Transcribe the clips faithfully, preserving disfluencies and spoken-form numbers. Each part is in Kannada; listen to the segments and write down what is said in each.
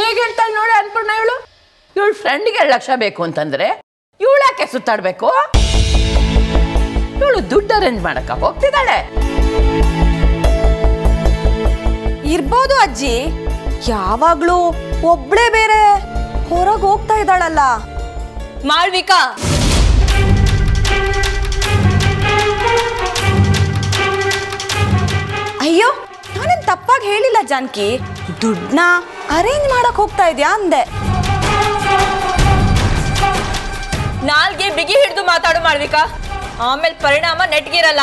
ಹೇಗೆ ಹೇಳ್ತಾಳೆ ನೋಡಿ ಅನ್ಪೂರ್ಣ. ಇವಳು ಇವಳು ಫ್ರೆಂಡ್ಗೆ ಲಕ್ಷ ಬೇಕು ಅಂತಂದ್ರೆ ಇವಳು ಯಾಕೆ ಸುತ್ತಾಡ್ಬೇಕು? ಇವಳು ದುಡ್ಡು ಅರೇಂಜ್ ಮಾಡಕ ಹೋಗ್ತಿದ್ದಾಳೆ. ಇರ್ಬೋದು ಅಜ್ಜಿ, ಯಾವಾಗ್ಲೂ ಒಬ್ಳೇ ಬೇರೆ ಹೊರಗೆ ಹೋಗ್ತಾ ಇದ್ದಾಳಲ್ಲ. ಮಾಳ್ವಿಕಾ, ಅಯ್ಯೋ ನಾನೇನ್ ತಪ್ಪಾಗಿ ಹೇಳಿಲ್ಲ ಜಾನಕಿ, ದುಡ್ಡನ್ನ ಅರೇಂಜ್ ಮಾಡಕ್ ಹೋಗ್ತಾ ಇದ್ಯಾ ಅಂದೆ. ನಾಲ್ಗೆ ಬಿಗಿ ಹಿಡಿದು ಮಾತಾಡು ಮಾಳ್ವಿಕಾ, ಆಮೇಲೆ ಪರಿಣಾಮ ನೆಟ್ಗಿರಲ್ಲ.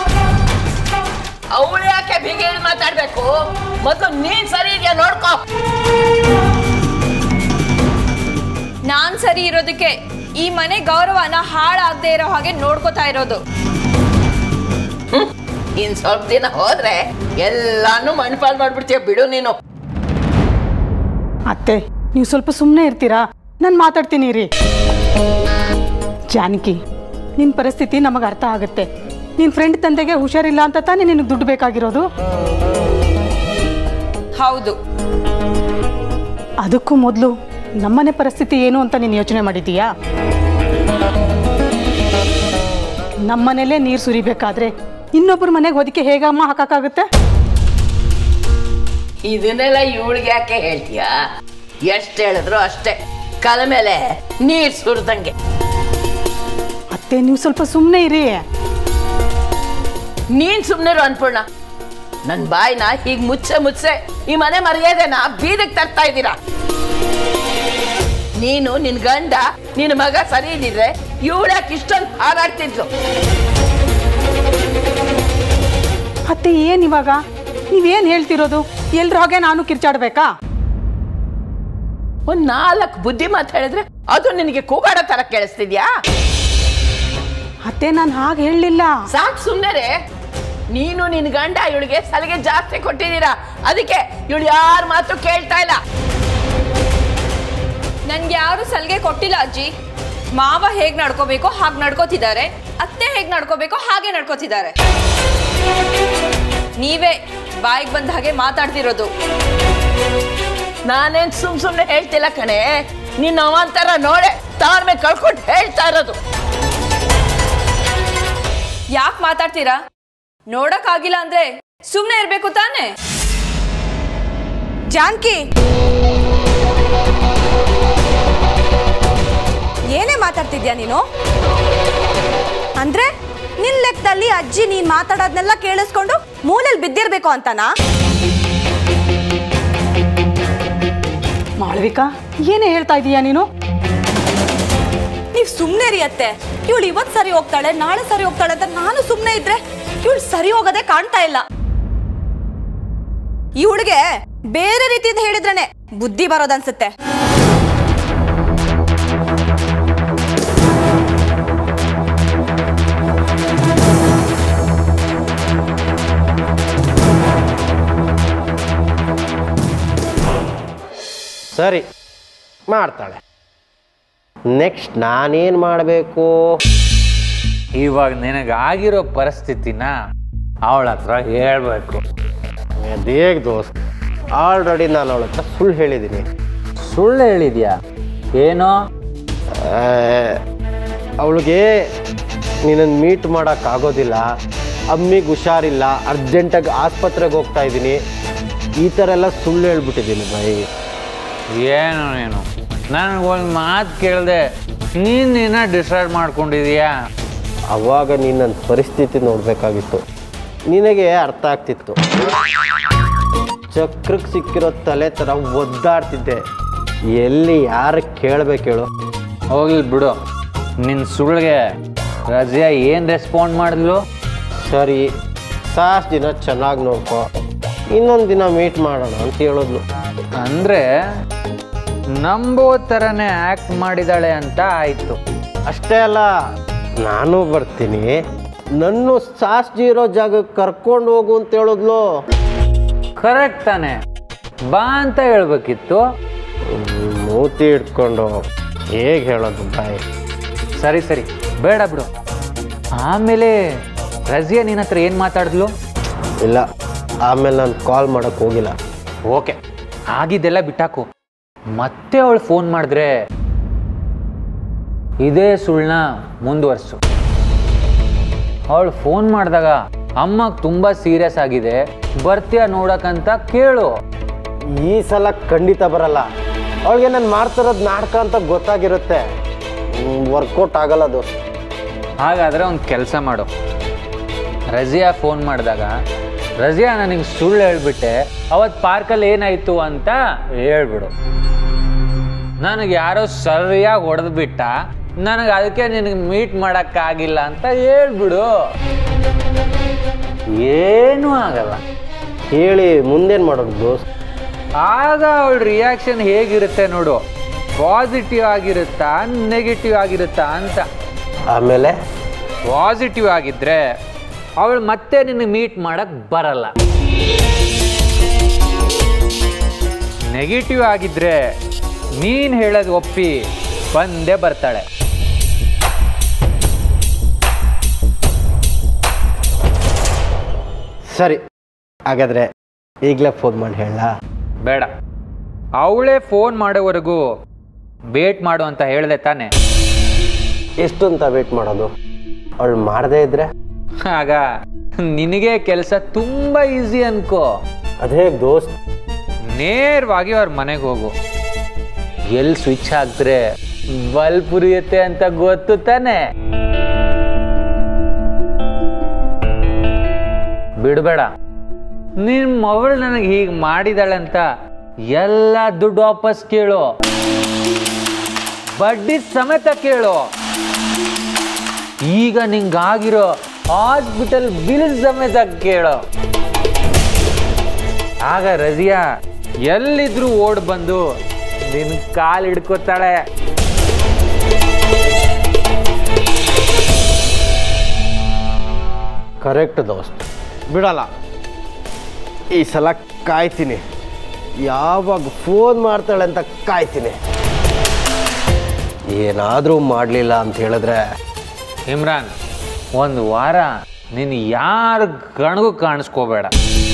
ಅವಳು ಯಾಕೆ ಬಿಗಿ ಹಿಡಿದು ಮಾತಾಡ್ಬೇಕು? ಮೊದಲು ನೀನ್ ಸರಿ ಇದೆಯಾ ನೋಡ್ಕೋ. ನಾನ್ ಸರಿ ಇರೋದಕ್ಕೆ ಈ ಮನೆ ಗೌರವನ ಹಾಳಾಗದೆ ಇರೋ ಹಾಗೆ ನೋಡ್ಕೋತಾ ಇರೋದು. ಇನ್ ಸ್ವಲ್ಪ ದಿನ ಹೋದ್ರೆ ಎಲ್ಲಾನು ಮಣ್ಪಾಲ್ ಮಾಡ್ಬಿಡ್ತೀಯ ಬಿಡು ನೀನು. ಅತ್ತೆ ನೀವು ಸ್ವಲ್ಪ ಸುಮ್ಮನೆ ಇರ್ತೀರಾ? ನಾನು ಮಾತಾಡ್ತೀನಿ ರೀ. ಜಾನಕಿ, ನಿನ್ನ ಪರಿಸ್ಥಿತಿ ನಮಗೆ ಅರ್ಥ ಆಗುತ್ತೆ. ನಿನ್ನ ಫ್ರೆಂಡ್ ತಂದೆಗೆ ಹುಷಾರಿಲ್ಲ ಅಂತ ತಾನೇ ನಿನಗೆ ದುಡ್ಡು ಬೇಕಾಗಿರೋದು. ಹೌದು, ಅದಕ್ಕೂ ಮೊದಲು ನಮ್ಮನೆ ಪರಿಸ್ಥಿತಿ ಏನು ಅಂತ ನೀನು ಯೋಚನೆ ಮಾಡಿದ್ದೀಯಾ? ನಮ್ಮನೇಲೇ ನೀರು ಸುರಿಬೇಕಾದ್ರೆ ಇನ್ನೊಬ್ಬರ ಮನೆಗೆ ಹೊದಿಕೆ ಹೇಗಮ್ಮ ಹಾಕಕ್ಕಾಗುತ್ತೆ? ಇದನ್ನೆಲ್ಲ ಇವಳಿಗೆ ಯಾಕೆ ಹೇಳ್ತೀಯಾ? ಎಷ್ಟು ಹೇಳಿದ್ರು ಅಷ್ಟೇ, ಕಾಲ ಮೇಲೆ ನೀರ್ ಸುರಿದಂಗೆ. ಅತ್ತೆ ನೀವು ಸ್ವಲ್ಪ ಸುಮ್ಮನೆ ಇರಿ. ನೀನ್ ಸುಮ್ಮನೆ ಅನ್ಪೂರ್ಣ. ನನ್ ಬಾಯಿನ ಹೀಗ್ ಮುಚ್ಚೆ ಮುಚ್ಚೆ ಈ ಮನೆ ಮರ್ಯಾದೆನ ಬೀದಕ್ ತರ್ತಾ ಇದ್ದೀರಾ. ನೀನು ನಿನ್ ಗಂಡ ನಿನ್ ಮಗ ಸರಿ ಇದ್ದಿದ್ರೆ ಇವಳ್ಯಾಕೆ ಇಷ್ಟೊಂದು ಹಾರಾಡ್ತಿದ್ಲು? ಅತ್ತೆ ಏನ್ ಇವಾಗ ನೀವೇನ್ ಹೇಳ್ತಿರೋದು? ಎಲ್ರ ಹಾಗೆ ನಾನು ಕಿರ್ಚಾಡ್ಬೇಕಾ? ಒಂದ್ ನಾಲ್ಕು ಬುದ್ಧಿ ಮಾತು ಹೇಳಿದ್ರೆ ಅದು ನಿನಗೆ ಕೂಗಾಡೋ ತರ ಕೇಳಿಸ್ತಿದ್ಯಾ? ಅತ್ತೆ ನಾನು ಹಾಗೆ ಹೇಳಲಿಲ್ಲ. ಸಾಕು ಸುಮ್ಮನೆ. ನೀನು ನಿನ್ ಗಂಡ ಇವಳಿಗೆ ಸಲಿಗೆ ಜಾಸ್ತಿ ಕೊಟ್ಟಿದ್ದೀರಾ, ಅದಕ್ಕೆ ಇವಳು ಯಾರ ಮಾತು ಕೇಳ್ತಾ ಇಲ್ಲ. ನನ್ಗೆ ಯಾರು ಸಲಿಗೆ ಕೊಟ್ಟಿಲ್ಲ ಅಜ್ಜಿ. ಮಾವ ಹೇಗ್ ನಡ್ಕೋಬೇಕೋ ಹಾಗೆ ನಡ್ಕೋತಿದ್ದಾರೆ, ಅತ್ತೆ ಹೇಗ್ ನಡ್ಕೋಬೇಕೋ ಹಾಗೆ ನಡ್ಕೋತಿದ್ದಾರೆ. ನೀವೇ ಬಾಯಿಗೆ ಬಂದ ಹಾಗೆ ಮಾತಾಡ್ತಿರೋದು. ನಾನೇನ್ ಸುಮ್ ಸುಮ್ನೆ ಹೇಳ್ತಿಲ್ಲ ಕಣೆ, ನಿನ್ನ ಅವಂತರ ನೋಡೆ ತಾಳ್ಮೆ ಕಳ್ಕೊಂಡು ಹೇಳ್ತಾ ಇರೋದು. ಯಾಕೆ ಮಾತಾಡ್ತೀರಾ? ನೋಡಕ್ ಆಗಿಲ್ಲ ಅಂದ್ರೆ ಸುಮ್ನೆ ಇರ್ಬೇಕು ತಾನೆ? ಜಾನಕಿ, ಏನೇ ಮಾತಾಡ್ತಿದ್ಯಾ ನೀನು? ಅಂದ್ರೆ ನಿನ್ ಲೆಕ್ಕದಲ್ಲಿ ಅಜ್ಜಿ ನೀನ್ ಮಾತಾಡೋದ್ನೆಲ್ಲ ಕೇಳಿಸ್ಕೊಂಡು ಮೂಲೆಯಲ್ಲಿ ಬಿದ್ದಿರ್ಬೇಕು ಅಂತನಾ? ಮಾಳವಿಕಾ, ಏನೇ ಹೇಳ್ತಾ ಇದೀಯಾ ನೀನು? ನೀವ್ ಸುಮ್ನೆ ರೀ. ಇವಳು ಇವತ್ ಸರಿ ಹೋಗ್ತಾಳೆ, ನಾಳೆ ಸರಿ ಹೋಗ್ತಾಳೆ ಅಂತ ನಾನು ಸುಮ್ನೆ ಇದ್ರೆ ಇವಳು ಸರಿ ಹೋಗೋದೇ ಕಾಣ್ತಾ ಇಲ್ಲ. ಇವಳಿಗೆ ಬೇರೆ ರೀತಿಯಿಂದ ಹೇಳಿದ್ರೇನೆ ಬುದ್ಧಿ ಬರೋದನ್ಸುತ್ತೆ. ಸರಿ ಮಾಡ್ತಾಳೆ. ನೆಕ್ಸ್ಟ್ ನಾನೇನು ಮಾಡಬೇಕು? ಇವಾಗ ನಿನಗಾಗಿರೋ ಪರಿಸ್ಥಿತಿನ ಅವಳ ಹತ್ರ ಹೇಳ್ಬೇಕು. ದೇಗ್ ದೋಸ್ತ್, ಆಲ್ರೆಡಿ ನಾನು ಅವಳ ಹತ್ರ ಸುಳ್ಳು ಹೇಳಿದ್ದೀನಿ. ಸುಳ್ಳು ಹೇಳಿದ್ಯಾ? ಏನೋ? ಅವಳಿಗೆ ನಿನ್ನನ್ನು ಮೀಟ್ ಮಾಡೋಕ್ಕಾಗೋದಿಲ್ಲ, ಅಮ್ಮಿಗೆ ಹುಷಾರಿಲ್ಲ, ಅರ್ಜೆಂಟಾಗಿ ಆಸ್ಪತ್ರೆಗೆ ಹೋಗ್ತಾ ಇದ್ದೀನಿ, ಈ ಥರ ಎಲ್ಲ ಸುಳ್ಳು ಹೇಳ್ಬಿಟ್ಟಿದ್ದೀನಿ ಬೈ. ಏನು ನೀನು ನನಗೊಂದು ಮಾತು ಕೇಳಿದೆ, ನೀನು ನಿನ್ನ ಡಿಸೈಡ್ ಮಾಡ್ಕೊಂಡಿದೀಯಾ? ಅವಾಗ ನೀನು ನನ್ನ ಪರಿಸ್ಥಿತಿ ನೋಡಬೇಕಾಗಿತ್ತು, ನಿನಗೆ ಅರ್ಥ ಆಗ್ತಿತ್ತು. ಚಕ್ರಕ್ಕೆ ಸಿಕ್ಕಿರೋ ತಲೆ ಥರ ಒದ್ದಾಡ್ತಿದ್ದೆ, ಎಲ್ಲಿ ಯಾರು ಕೇಳಬೇಕು ಹೇಳು? ಹೋಗ್ಲಿ ಬಿಡು, ನಿನ್ನ ಸುಳ್ಳಿಗೆ ರಜಿಯಾ ಏನು ರೆಸ್ಪಾಂಡ್ ಮಾಡಿದ್ಲು? ಸರಿ, ಸಾಸ್ ದಿನ ಚೆನ್ನಾಗಿ ನೋಡ್ಕೊ, ಇನ್ನೊಂದು ದಿನ ಮೀಟ್ ಮಾಡೋಣ ಅಂತ ಹೇಳಿದ್ಲು. ಅಂದರೆ ನಂಬೋ ಥರನೇ ಆ್ಯಕ್ಟ್ ಮಾಡಿದಾಳೆ ಅಂತ ಆಯಿತು. ಅಷ್ಟೇ ಅಲ್ಲ, ನಾನು ಬರ್ತೀನಿ, ನನ್ನ ಸಾಸ್ಜಿ ಇರೋ ಜಾಗಕ್ಕೆ ಕರ್ಕೊಂಡು ಹೋಗು ಅಂತ ಹೇಳಿದ್ಲು. ಕರೆಕ್ಟ್ ತಾನೆ? ಬಾ ಅಂತ ಹೇಳ್ಬೇಕಿತ್ತು. ಮೂತಿ ಇಟ್ಕೊಂಡು ಹೇಗೆ ಹೇಳೋದು ಬಾಯ್? ಸರಿ ಸರಿ ಬೇಡ ಬಿಡು. ಆಮೇಲೆ ರಜಿಯಾ ನಿನ್ನ ಹತ್ರ ಏನು ಮಾತಾಡಿದ್ಲು? ಇಲ್ಲ, ಆಮೇಲೆ ನಾನು ಕಾಲ್ ಮಾಡೋಕ್ಕೆ ಹೋಗಿಲ್ಲ. ಓಕೆ, ಆಗಿದ್ದೆಲ್ಲ ಬಿಟ್ಟಾಕು. ಮತ್ತೆ ಅವಳು ಫೋನ್ ಮಾಡಿದ್ರೆ ಇದೇ ಸುಳ್ಳನ್ನ ಮುಂದುವರ್ಸು. ಅವಳು ಫೋನ್ ಮಾಡಿದಾಗ ಅಮ್ಮಗೆ ತುಂಬ ಸೀರಿಯಸ್ ಆಗಿದೆ, ಬರ್ತೀಯ ನೋಡಕ್ಕಂತ ಕೇಳು. ಈ ಸಲ ಖಂಡಿತ ಬರಲ್ಲ. ಅವಳಿಗೆ ನಾನು ಮಾಡ್ತಿರೋದು ನಾಟಕ ಅಂತ ಗೊತ್ತಾಗಿರುತ್ತೆ. ವರ್ಕೌಟ್ ಆಗಲ್ಲ ದೋಸ್ತ್. ಹಾಗಾದರೆ ಒಂದು ಕೆಲಸ ಮಾಡು, ರಜಿಯಾ ಫೋನ್ ಮಾಡಿದಾಗ ರಜಿಯಾ ನನಗೆ ಸುಳ್ಳು ಹೇಳ್ಬಿಟ್ಟೆ, ಅವತ್ತು ಪಾರ್ಕಲ್ಲಿ ಏನಾಯಿತು ಅಂತ ಹೇಳ್ಬಿಡು. ನನಗೆ ಯಾರೋ ಸರಿಯಾಗಿ ಹೊಡೆದ್ಬಿಟ್ಟ, ನನಗೆ ಅದಕ್ಕೆ ನಿನಗೆ ಮೀಟ್ ಮಾಡೋಕ್ಕಾಗಿಲ್ಲ ಅಂತ ಹೇಳ್ಬಿಡು. ಏನೂ ಆಗಲ್ಲ. ಹೇಳಿ ಮುಂದೇನು ಮಾಡೋದು ದೋಸ್ತ್? ಆಗ ಅವಳ ರಿಯಾಕ್ಷನ್ ಹೇಗಿರುತ್ತೆ ನೋಡು, ಪಾಸಿಟಿವ್ ಆಗಿರುತ್ತಾ ನೆಗೆಟಿವ್ ಆಗಿರುತ್ತಾ ಅಂತ. ಆಮೇಲೆ ಪಾಸಿಟಿವ್ ಆಗಿದ್ರೆ ಅವಳು ಮತ್ತೆ ನಿನ್ನ ಮೀಟ್ ಮಾಡಕ್ಕೆ ಬರಲ್ಲ. ನೆಗೆಟಿವ್ ಆಗಿದ್ರೆ ನೀನು ಹೇಳೋದು ಒಪ್ಪಿ ಬಂದೇ ಬರ್ತಾಳೆ. ಸರಿ, ಹಾಗಾದರೆ ಈಗಲೇ ಫೋನ್ ಮಾಡಿ ಹೇಳ? ಬೇಡ, ಅವಳೇ ಫೋನ್ ಮಾಡೋವರೆಗೂ ವೇಟ್ ಮಾಡು ಅಂತ ಹೇಳಿದೆ ತಾನೆ. ಎಷ್ಟು ಅಂತ ವೇಟ್ ಮಾಡೋದು? ಅವಳು ಮಾಡದೇ ಇದ್ರೆ ಆಗ ನಿನಗೆ ಕೆಲಸ ತುಂಬ ಈಸಿ ಅನ್ಕೋ. ಅದೇ ದೋಸ್ತ್, ನೇರವಾಗಿ ಅವ್ರ ಮನೆಗೆ ಹೋಗು. ಎಲ್ಲಿ ಸ್ವಿಚ್ ಹಾಕಿದ್ರೆ ಬಲ್ಬ್ ಉರಿಯುತ್ತೆ ಅಂತ ಗೊತ್ತು ತಾನೆ. ಬಿಡಬೇಡ, ನಿನ್ನ ಮಗಳು ನನಗೆ ಹೀಗೆ ಮಾಡಿದಾಳಂತ ಎಲ್ಲ ದುಡ್ಡು ವಾಪಸ್ ಕೇಳು, ಬಡ್ಡಿ ಸಮೇತ ಕೇಳು. ಈಗ ನಿಂಗಾಗಿರೋ ಹಾಸ್ಪಿಟಲ್ ಬಿಲ್ ಸಮೇತ ಕೇಳು. ಆಗ ರಜಿಯಾ ಎಲ್ಲಿದ್ರು ಓಡ್ ಬಂದು ನಿನ್ ಕಾಲು ಹಿಡ್ಕೋತಾಳೆ. ಕರೆಕ್ಟ್ ದೋಸ್ತ್, ಬಿಡಲ್ಲ. ಈ ಸಲ ಕಾಯ್ತೀನಿ, ಯಾವಾಗ ಫೋನ್ ಮಾಡ್ತಾಳೆ ಅಂತ ಕಾಯ್ತೀನಿ. ಏನಾದರೂ ಮಾಡಲಿಲ್ಲ ಅಂತ ಹೇಳಿದ್ರೆ ಇಮ್ರಾನ್, ಒಂದು ವಾರ ನೀನು ಯಾರ ಕಣ್ಗೂ ಕಾಣಿಸ್ಕೋಬೇಡ.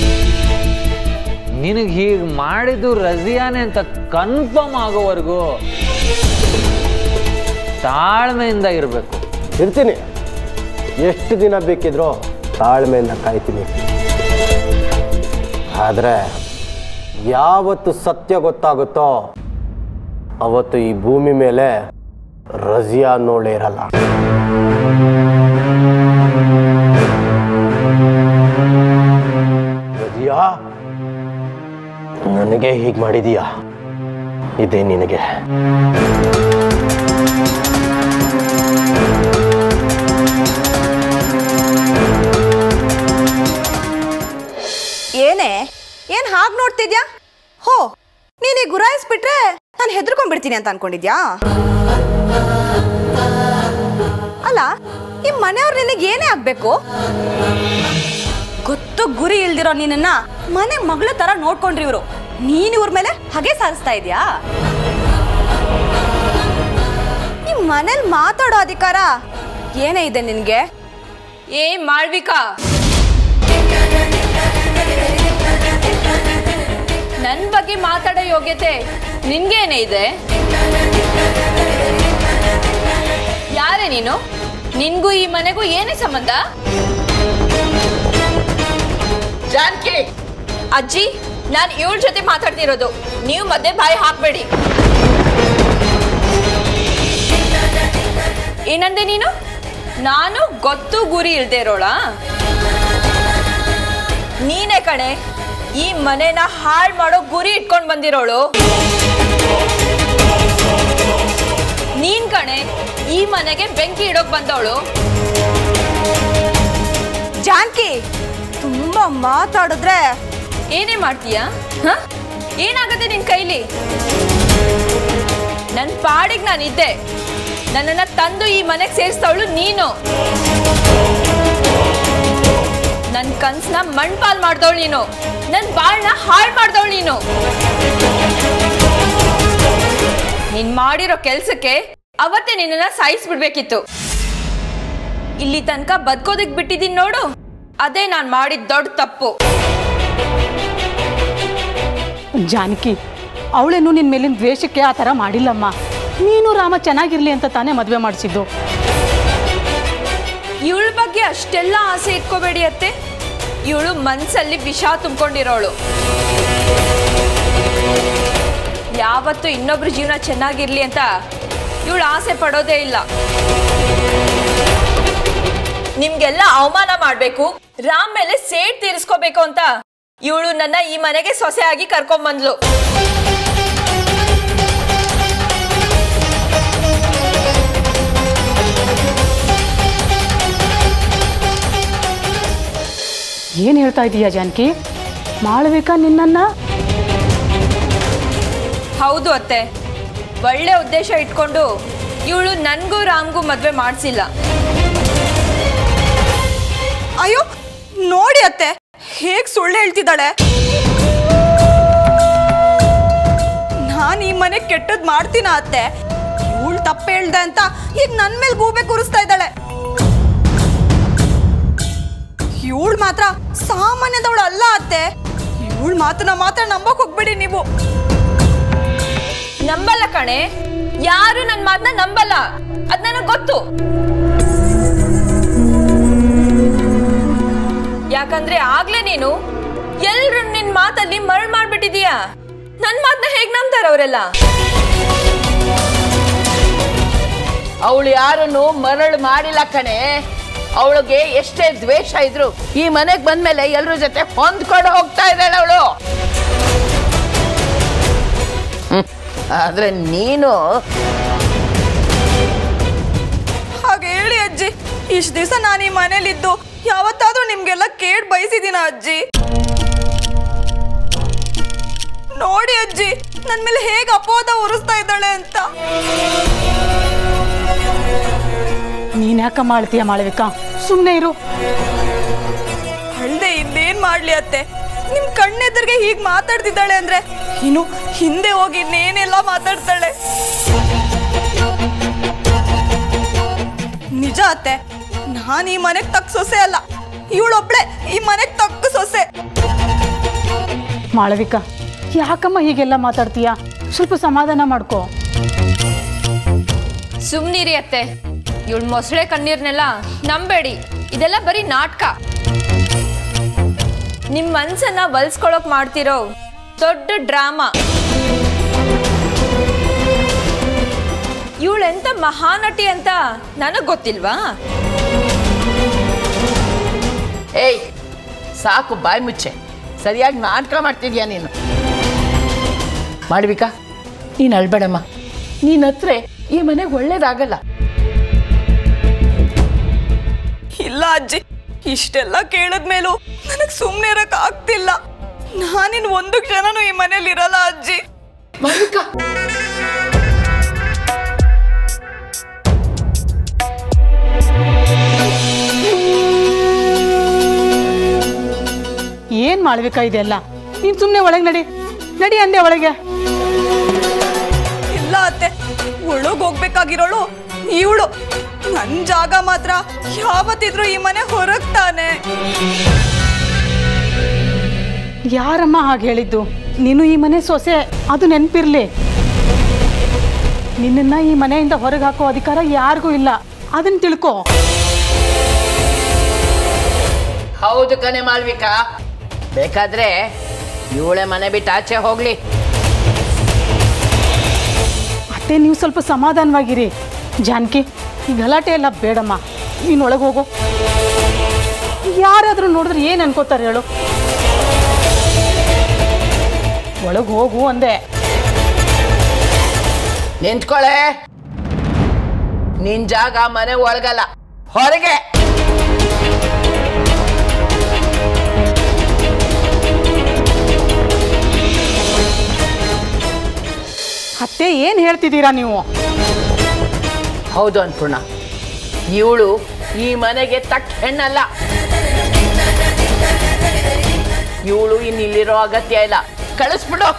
ನಿನಗೆ ಹೀಗೆ ಮಾಡಿದ್ದು ರಜಿಯಾನೆ ಅಂತ ಕನ್ಫರ್ಮ್ ಆಗೋವರೆಗೂ ತಾಳ್ಮೆಯಿಂದ ಇರಬೇಕು. ಇರ್ತೀನಿ, ಎಷ್ಟು ದಿನ ಬೇಕಿದ್ರೋ ತಾಳ್ಮೆಯಿಂದ ಕಾಯ್ತೀನಿ. ಆದರೆ ಯಾವತ್ತು ಸತ್ಯ ಗೊತ್ತಾಗುತ್ತೋ ಅವತ್ತು ಈ ಭೂಮಿ ಮೇಲೆ ರಜಿಯಾ ಅನ್ನೋಳೇ ಇರಲ್ಲ. ರಜಿಯಾ, ನನಗೆ ಹೀಗೆ ಮಾಡಿದೀಯಾ, ಇದೇ ನಿನಗೆ. ಏನೇ ಏನ್ ಹಾಗೆ ನೋಡ್ತಿದ್ಯಾ? ಹೋ, ನೀನು ಗುರಾಯಿಸ್ಬಿಟ್ರೆ ನಾನು ಹೆದರ್ಕೊಂಡ್ಬಿಡ್ತೀನಿ ಅಂತ ಅನ್ಕೊಂಡಿದ್ಯಾ? ಅಲ್ಲ, ಈ ಮನೆಯವ್ರು ನಿನಗೆ ಏನೇ ಆಗ್ಬೇಕು? ಗೊತ್ತು ಗುರಿ ಇಲ್ದಿರೋ ನಿನ್ನ ಮನೆ ಮಗಳ ತರ ನೋಡ್ಕೊಂಡ್ರಿ ಇವರು. ನೀನ್ ಇವ್ರ ಮೇಲೆ ಹಾಗೆ ಸಾರಿಸ್ತಾ ಇದ್ಯಾ? ಈ ಮನೇಲಿ ಮಾತಾಡೋ ಅಧಿಕಾರ ಏನೇ ಇದೆ ನಿನ್ಗೆ? ಏ ಮಾಳ್ವಿಕಾ, ನನ್ನ ಬಗ್ಗೆ ಮಾತಾಡೋ ಯೋಗ್ಯತೆ ನಿನ್ಗೇನೇ ಇದೆ? ಯಾರೇ ನೀನು? ನಿನ್ಗೂ ಈ ಮನೆಗೂ ಏನೇ ಸಂಬಂಧ? ಜಾನಕಿ, ಅಜ್ಜಿ, ನಾನು ಇವಳ ಜೊತೆ ಮಾತಾಡ್ತಿರೋದು, ನೀವು ಮಧ್ಯೆ ಬಾಯಿ ಹಾಕ್ಬೇಡಿ. ಏನಂದೆ ನೀನು? ನಾನು ಗೊತ್ತು ಗುರಿ ಇಲ್ದೇ ಇರೋಳ? ನೀನೇ ಕಣೆ ಈ ಮನೆನ ಹಾಳು ಮಾಡೋ ಗುರಿ ಇಟ್ಕೊಂಡು ಬಂದಿರೋಳು. ನೀನ್ ಕಣೆ ಈ ಮನೆಗೆ ಬೆಂಕಿ ಇಡೋಕ್ ಬಂದವಳು. ಜಾನಕಿ, ತುಂಬಾ ಮಾತಾಡಿದ್ರೆ ಏನೇ ಮಾಡ್ತೀಯಾ? ಹ? ಏನಾಗತ್ತೆ ನಿನ್ ಕೈಲಿ? ನನ್ ಪಾಡಿಗೆ ನಾನಿದ್ದೆ, ನನ್ನನ್ನ ತಂದು ಈ ಮನೆಗೆ ಸೇರಿಸ್ತವಳು ನೀನು. ನನ್ ಕನ್ಸನ್ನ ಮಣ್ಪಾಲ್ ಮಾಡ್ದವಳು ನೀನು, ನನ್ ಬಾಳ್ನ ಹಾಳು ಮಾಡ್ದವಳು ನೀನು. ನೀನ್ ಮಾಡಿರೋ ಕೆಲ್ಸಕ್ಕೆ ಅವತ್ತೇ ನಿನ್ನನ್ನ ಸಾಯಿಸ್ಬಿಡ್ಬೇಕಿತ್ತು. ಇಲ್ಲಿ ತನಕ ಬದುಕೋದಕ್ ಬಿಟ್ಟಿದ್ದೀನಿ ನೋಡು, ಅದೇ ನಾನ್ ಮಾಡಿದ ದೊಡ್ಡ ತಪ್ಪು. ಜಾನಕಿ, ಅವಳೇನು ನಿನ್ನ ಮೇಲಿನ ದ್ವೇಷಕ್ಕೆ ಆ ಥರ ಮಾಡಿಲ್ಲಮ್ಮ. ನೀನು ರಾಮ ಚೆನ್ನಾಗಿರ್ಲಿ ಅಂತ ತಾನೇ ಮದುವೆ ಮಾಡಿಸಿದ್ದು. ಇವಳ ಬಗ್ಗೆ ಅಷ್ಟೆಲ್ಲ ಆಸೆ ಇಟ್ಕೋಬೇಡಿ ಅತ್ತೆ. ಇವಳು ಮನ್ಸಲ್ಲಿ ವಿಷ ತುಂಬಿಕೊಂಡಿರೋಳು. ಯಾವತ್ತು ಇನ್ನೊಬ್ರ ಜೀವನ ಚೆನ್ನಾಗಿರ್ಲಿ ಅಂತ ಇವಳು ಆಸೆ ಪಡೋದೇ ಇಲ್ಲ. ನಿಮ್ಗೆಲ್ಲ ಅವಮಾನ ಮಾಡ್ಬೇಕು, ರಾಮ್ ಮೇಲೆ ಸೇಡ್ ತೀರಿಸ್ಕೋಬೇಕು ಅಂತ ಇವಳು ನನ್ನ ಈ ಮನೆಗೆ ಸೊಸೆ ಆಗಿ ಕರ್ಕೊಂಡ್ಬಂದ್ಲು. ಏನು ಹೇಳ್ತಾ ಇದೀಯಾ ಜಾನಕಿ? ಮಾಳವಿಕಾ ನಿನ್ನನ್ನ? ಹೌದು ಅತ್ತೆ, ಒಳ್ಳೆ ಉದ್ದೇಶ ಇಟ್ಕೊಂಡು ಇವಳು ನನ್ಗೂ ರಾಮ್ಗೂ ಮದ್ವೆ ಮಾಡಿಸಿಲ್ಲ. ಅಯ್ಯೋ ನೋಡಿ ಅತ್ತೆ, ಹೇಗ್ ಸುಳ್ಳು ಹೇಳ್ತಿದ್ದಾಳೆ. ನಾನು ಈ ಮನೆ ಕೆಟ್ಟದ್ ಮಾಡ್ತೀನ ಅತ್ತೆ? ಇವಳು ತಪ್ಪು ಹೇಳ್ದೆ ಅಂತ ಈಗ ನನ್ ಮೇಲೆ ಗೂಬೆ ಕೂರಿಸ್ತಾ ಇದ್ದಾಳೆ. ಇವಳು ಮಾತ್ರ ಸಾಮಾನ್ಯದವಳು ಅಲ್ಲ ಅತ್ತೆ. ಇವಳು ಮಾತನ್ನ ಮಾತ್ರ ನಂಬಕ್ ಹೋಗ್ಬೇಡಿ ನೀವು. ನಂಬಲ್ಲ ಕಣೆ, ಯಾರು ನನ್ನ ಮಾತನ್ನ ನಂಬಲ್ಲ, ಅದ್ ನನಗ್ ಗೊತ್ತು. ಯಾಕಂದ್ರೆ ಆಗ್ಲೇ ನೀನು ಎಲ್ರು ನಿನ್ ಮಾತಲ್ಲಿ ಮರಳು ಮಾಡ್ಬಿಟ್ಟಿದೀಯ. ನನ್ ಮಾತನ್ನ ಹೇಗ್ ನಂಬ್ತಾರ ಅವರೆಲ್ಲ? ಅವಳು ಯಾರನ್ನು ಮರಳು ಮಾಡಿಲ್ಲ ಕಣೆ. ಅವಳಿಗೆ ಎಷ್ಟೇ ದ್ವೇಷ ಇದ್ರು ಈ ಮನೆಗೆ ಬಂದ್ಮೇಲೆ ಎಲ್ರ ಜೊತೆ ಹೊಂದ್ಕೊಂಡು ಹೋಗ್ತಾ ಇದ್ದಾಳೆ ಅವಳು. ಆದ್ರೆ ನೀನು ಹಾಗೆ ಹೇಳಿ ಅಜ್ಜಿ. ಇಷ್ಟ ದಿವಸ ನಾನು ಈ ಮನೇಲಿದ್ದು ಯಾವತ್ತಾದ್ರೂ ನಿಮ್ಗೆಲ್ಲ ಕೇಡ್ ಬಯಸಿದೀನ ಅಜ್ಜಿ? ನೋಡಿ ಅಜ್ಜಿ, ನನ್ ಮೇಲೆ ಹೇಗೆ ಅಪವಾದ ಉರಿಸ್ತಾ ಇದ್ದಾಳೆ ಅಂತ. ನೀನ್ ಯಾಕ ಮಾಡ್ತೀಯ ಮಾಳವಿಕಾ? ಸುಮ್ಮನೆ ಇರು. ಅಳ್ದೆ ಇನ್ನೇನ್ ಮಾಡ್ಲಿ ಅತ್ತೆ? ನಿಮ್ ಕಣ್ಣೆದುರಿಗೆ ಹೀಗ್ ಮಾತಾಡ್ತಿದ್ದಾಳೆ ಅಂದ್ರೆ ಇನ್ನು ಹಿಂದೆ ಹೋಗಿ ಇನ್ನೇನೆಲ್ಲ ಮಾತಾಡ್ತಾಳೆ. ನಿಜ ಅತ್ತೆ, ನಾನ್ ಈ ಮನೆಗ್ ತಕ್ಕ ಸೊಸೆ ಅಲ್ಲ, ಇವಳೊಬ್ಳೆ ಈ ಮನೆಗ್ ತಕ್ಕ ಸೊಸೆ. ಮಾಳವಿಕಾ, ಯಾಕಮ್ಮ ಹೀಗೆಲ್ಲ ಮಾತಾಡ್ತೀಯ? ಸ್ವಲ್ಪ ಸಮಾಧಾನ ಮಾಡ್ಕೋ. ಸುಮ್ನಿರಿ ಅತ್ತೆ, ಇವಳು ಮೊಸಳೆ ಕಣ್ಣೀರ್ನೆಲ್ಲ ನಂಬೇಡಿ. ಇದೆಲ್ಲ ಬರೀ ನಾಟಕ. ನಿಮ್ ಮನ್ಸನ್ನ ಬಲ್ಸ್ಕೊಳಕ್ ಮಾಡ್ತಿರೋ ದೊಡ್ಡ ಡ್ರಾಮಾ. ಇವಳೆಂತ ಮಹಾನಟಿ ಅಂತ ನನಗ್ ಗೊತ್ತಿಲ್ವಾ? ಏಯ್ ಸಾಕು, ಬಾಯಿ ಮುಚ್ಚೆ. ಸರಿಯಾಗಿ ನಾಟಕ ಮಾಡ್ತಿದ್ಯಾ ನೀನು. ಮಾಡ್ಬೇಕಾ? ನೀನು ಅಳ್ಬೇಡಮ್ಮ. ನೀನ್ ಹತ್ರ ಈ ಮನೆಗೆ ಒಳ್ಳೇದಾಗಲ್ಲ. ಇಲ್ಲ ಅಜ್ಜಿ, ಇಷ್ಟೆಲ್ಲ ಕೇಳದ್ಮೇಲೂ ನನಗ್ ಸುಮ್ನೆ ಇರಕ್ ಆಗ್ತಿಲ್ಲ. ನಾನಿನ್ ಒಂದು ಕ್ಷಣನೂ ಈ ಮನೇಲಿ ಇರಲ್ಲ ಅಜ್ಜಿ. ಮಾಡ್ಬೇಕಾ? ಏನ್ ಮಾಡ್ಬೇಕಾ ಇದೆಲ್ಲ? ನೀನ್ ಸುಮ್ನೆ ಒಳಗೆ ನಡಿ ನಡಿ ಅಂದೆ ಒಳಗೆ. ಇಲ್ಲ ಅತ್ತೆ, ಒಳಗ್ ಹೋಗ್ಬೇಕಾಗಿರೋಳು ಇವಳು. ನನ್ ಜಾಗ ಮಾತ್ರ ಯಾವತ್ತಿದ್ರು ಈ ಮನೆ ಹೊರಗ್ ತಾನೆ. ಯಾರಮ್ಮ ಹಾಗೆ ಹೇಳಿದ್ದು? ನೀನು ಈ ಮನೆ ಸೊಸೆ, ಅದು ನೆನಪಿರ್ಲಿ. ನಿನ್ನನ್ನ ಈ ಮನೆಯಿಂದ ಹೊರಗೆ ಹಾಕೋ ಅಧಿಕಾರ ಯಾರಿಗೂ ಇಲ್ಲ, ಅದನ್ನ ತಿಳ್ಕೊ. ಹೌದು ಕಣೆ ಮಾಳ್ವಿಕಾ, ಬೇಕಾದ್ರೆ ಇವಳೆ ಮನೆ ಬಿಟ್ಟು ಆಚೆ ಹೋಗ್ಲಿ. ಅತ್ತೆ, ನೀವು ಸ್ವಲ್ಪ ಸಮಾಧಾನವಾಗಿರಿ. ಜಾನಕಿ, ಈ ಗಲಾಟೆ ಎಲ್ಲ ಬೇಡಮ್ಮ, ನೀನು ಒಳಗೆ ಹೋಗು. ಯಾರಾದರೂ ನೋಡಿದ್ರೆ ಏನು ಅನ್ಕೋತಾರೆ ಹೇಳು? ಒಳಗೆ ಹೋಗು ಅಂದೆ. ನಿಂತ್ಕೊಳೆ. ನಿನ್ ಜಾಗ ಮನೆ ಒಳಗಲ್ಲ, ಹೊರಗೆ. ಅತ್ತೆ, ಏನು ಹೇಳ್ತಿದ್ದೀರಾ ನೀವು? ಹೌದು ಅನ್ಪೂರ್ಣ, ಇವಳು ಈ ಮನೆಗೆ ತಕ್ಕ ಹೆಣ್ಣಲ್ಲ. ಇವಳು ಇನ್ನಿಲ್ಲಿರೋ ಅಗತ್ಯ ಇಲ್ಲ, ಕಳಿಸ್ಬಿಡು.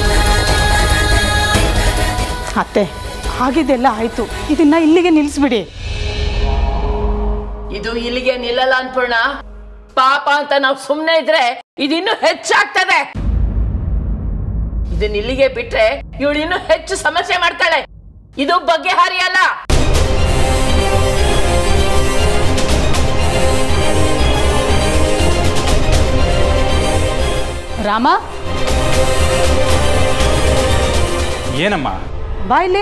ಅತ್ತೆ, ಆಗಿದ್ದೆಲ್ಲ ಆಯ್ತು, ಇದನ್ನ ಇಲ್ಲಿಗೆ ನಿಲ್ಲಿಸ್ಬಿಡಿ. ಇದು ಇಲ್ಲಿಗೆ ನಿಲ್ಲಲ್ಲ ಅನ್ಪೂರ್ಣ. ಪಾಪ ಅಂತ ನಾವು ಸುಮ್ಮನೆ ಇದ್ರೆ ಇದಿನ್ನೂ ಹೆಚ್ಚಾಗ್ತದೆ. ಇದನ್ನ ಇಲ್ಲಿಗೆ ಬಿಟ್ರೆ ಇವಳು ಇನ್ನೂ ಹೆಚ್ಚು ಸಮಸ್ಯೆ ಮಾಡ್ತಾಳೆ. ಇದು ಬಗೆಹರಿ ಅಲ್ಲ. ರಾಮ, ಏನಮ್ಮ? ಬಾಯ್ಲೆ.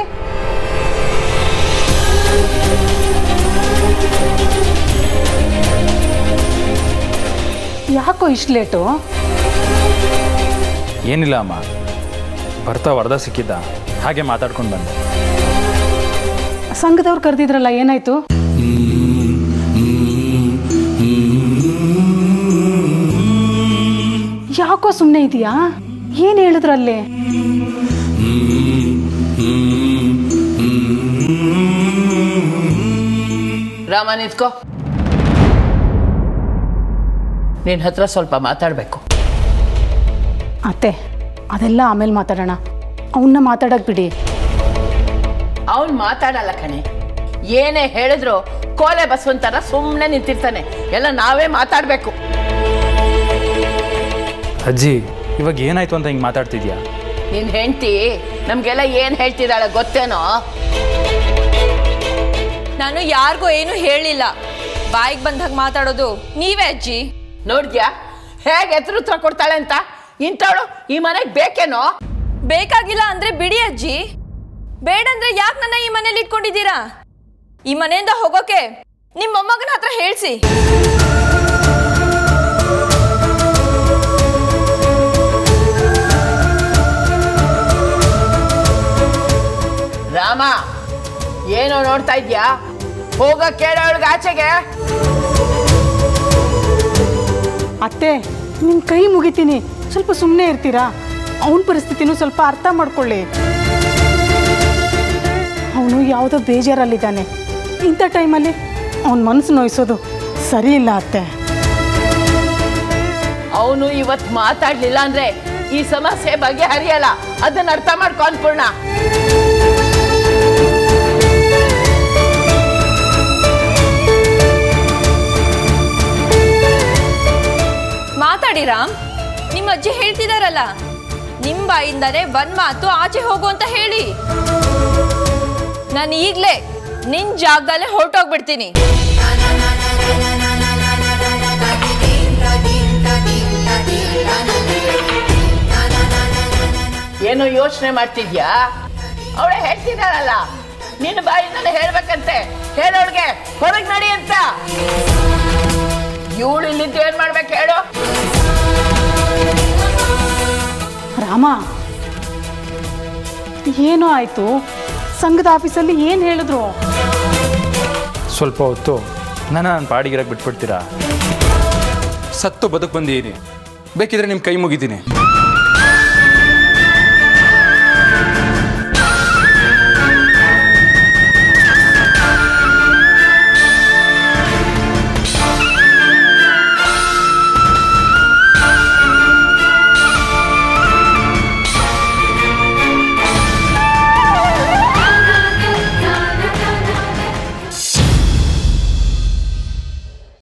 ಯಾಕೋ ಇಷ್ಟು ಲೇಟು? ಏನಿಲ್ಲ ಅಮ್ಮ, ಬರ್ತಾ ವರದಾ ಸಿಕ್ಕಿದ್ದ, ಹಾಗೆ ಮಾತಾಡ್ಕೊಂಡು ಬಂದೆ. ಸಂಘದವ್ರು ಕರೆದಿದ್ರಲ್ಲ, ಏನಾಯ್ತು? ಯಾಕೋ ಸುಮ್ಮನೆ ಇದೆಯಾ? ಏನು ಹೇಳಿದ್ರಲ್ಲಿ? ರಾಮ ನಿಂತ್ಕೋ. ನಿನ್ನ ಹತ್ರ ಸ್ವಲ್ಪ ಮಾತಾಡಬೇಕು. ಅತ್ತೆ, ಅದೆಲ್ಲ ಆಮೇಲೆ ಮಾತಾಡೋಣ. ಅವನ್ನ ಮಾತಾಡಕ್ ಬಿಡಿ. ಅವನು ಮಾತಾಡಲ್ಲ ಕಣೆ. ಏನೇ ಹೇಳಿದ್ರು ಕೋಲೆ ಬಸವಂತರ ಸುಮ್ಮನೆ ನಿಂತಿರ್ತಾನೆ. ಎಲ್ಲ ನಾವೇ ಮಾತಾಡಬೇಕು. ಅಜ್ಜಿ, ಇವಾಗ ಏನಾಯ್ತು ಅಂತ ಹಿಂಗೆ ಮಾತಾಡ್ತಿದ್ಯಾ? ನಿನ್ನ ಹೆಂಡತಿ ನಮಗೆಲ್ಲ ಏನು ಹೇಳ್ತಿದ್ದಾಳೆ ಗೊತ್ತೇನೋ? ನಾನು ಯಾರಿಗೂ ಏನು ಹೇಳಿಲ್ಲ. ಬಾಯಿಗೆ ಬಂದಾಗ ಮಾತಾಡೋದು ನೀವೇ ಅಜ್ಜಿ. ನೋಡ್ದ್ಯಾ ಹೇಗೆ ಎದುರುತ್ರ ಕೊಡ್ತಾಳೆ ಅಂತ? ಇಂಥವಳು ಈ ಮನೆಗೆ ಬೇಕೇನೋ? ಬೇಕಾಗಿಲ್ಲ ಅಂದ್ರೆ ಬಿಡಿ ಅಜ್ಜಿ. ಬೇಡಂದ್ರೆ ಯಾಕೆ ನನ್ನ ಈ ಮನೇಲಿ ಇಟ್ಕೊಂಡಿದ್ದೀರಾ? ಈ ಮನೆಯಿಂದ ಹೋಗೋಕೆ ನಿಮ್ಮ ಮೊಮ್ಮಗನ ಹತ್ರ ಹೇಳ್ಸಿ. ರಾಮ, ಏನೋ ನೋಡ್ತಾ ಇದ್ಯಾ? ಹೋಗ ಕೇಳೋಳ್ಗೆ ಆಚೆಗೆ. ಅತ್ತೆ, ನಿಮ್ಮ ಕೈ ಮುಗಿತೀನಿ, ಸ್ವಲ್ಪ ಸುಮ್ಮನೆ ಇರ್ತೀರಾ? ಅವನ ಪರಿಸ್ಥಿತಿನೂ ಸ್ವಲ್ಪ ಅರ್ಥ ಮಾಡ್ಕೊಳ್ಳಿ. ಅವನು ಯಾವುದೋ ಬೇಜಾರಲ್ಲಿದ್ದಾನೆ. ಇಂಥ ಟೈಮಲ್ಲಿ ಅವನ ಮನಸ್ಸು ನೋಯಿಸೋದು ಸರಿ ಇಲ್ಲ ಅತ್ತೆ. ಅವನು ಇವತ್ತು ಮಾತಾಡ್ಲಿಲ್ಲ ಅಂದ್ರೆ ಈ ಸಮಸ್ಯೆ ಬಗೆಹರಿಯಲ್ಲ. ಅದನ್ನ ಅರ್ಥ ಮಾಡ್ಕೊ ಅನ್ಪೂರ್ಣ. ಮಾತಾಡಿ ರಾಮ್. ನಿಮ್ಮ ಅಜ್ಜಿ ಹೇಳ್ತಿದಾರಲ್ಲ, ನಿಮ್ ಬಾಯಿಂದಾನೆ ಒಂದ್ ಮಾತು ಆಚೆ ಹೋಗು ಅಂತ ಹೇಳಿ. ನಾನು ಈಗ್ಲೇ ನಿನ್ ಜಾಗದಲ್ಲೇ ಹೊರಟೋಗ್ಬಿಡ್ತೀನಿ. ಏನೋ ಯೋಚನೆ ಮಾಡ್ತಿದ್ಯಾ? ಅವಳೆ ಹೇಳ್ತಿದ್ದಾಳಲ್ಲ, ನಿನ್ನ ಬಾಯಿಂದಾನೆ ಹೇಳ್ಬೇಕಂತೆ. ಹೇಳೋಳ್ಗೆ ಹೊರಗೆ ನಡಿ ಅಂತ. ಇವಳು ಇಲ್ಲಿದ್ದು ಏನ್ ಮಾಡ್ಬೇಕು ಹೇಳು? ರಾಮ, ಏನೋ ಆಯ್ತು? ಸಂಘದ ಆಫೀಸಲ್ಲಿ ಏನು ಹೇಳಿದ್ರು? ಸ್ವಲ್ಪ ಹೊತ್ತು ನನ್ನ ನಾನು ಪಾಡಿಗಿರಕ್ಕೆ ಬಿಟ್ಬಿಡ್ತೀರಾ? ಸತ್ತು ಬದುಕು ಬಂದಿದ್ದೀನಿ, ಬೇಕಿದ್ರೆ ನಿಮ್ಮ ಕೈ ಮುಗಿತೀನಿ.